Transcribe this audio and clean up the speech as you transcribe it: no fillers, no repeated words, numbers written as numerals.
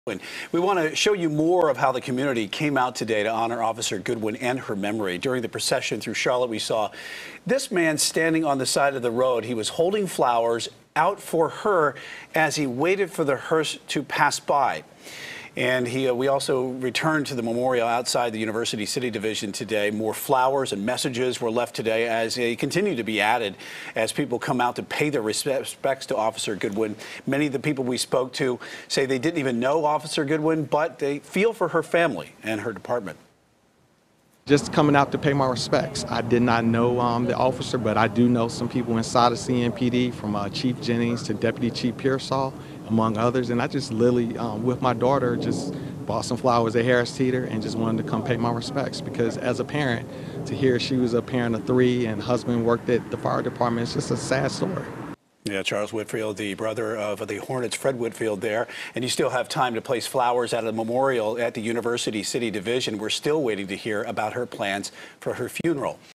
We want to show you more of how the community came out today to honor Officer Goodwin and her memory. During the procession through Charlotte, we saw this man standing on the side of the road. He was holding flowers out for her as he waited for the hearse to pass by. And we also returned to the memorial outside the University City Division today. More flowers and messages were left today as they continue to be added as people come out to pay their respects to Officer Goodwin. Many of the people we spoke to say they didn't even know Officer Goodwin, but they feel for her family and her department. Just coming out to pay my respects. I did not know the officer, but I do know some people inside of CMPD, from Chief Jennings to Deputy Chief Pearsall, among others. And I just literally, with my daughter, just bought some flowers at Harris Teeter and just wanted to come pay my respects, because as a parent, to hear she was a parent of 3 and husband worked at the fire department, it's just a sad story. Yeah, Charles Whitfield, the brother of the Hornets, Fred Whitfield there. And you still have time to place flowers at a memorial at the University City Division. We're still waiting to hear about her plans for her funeral.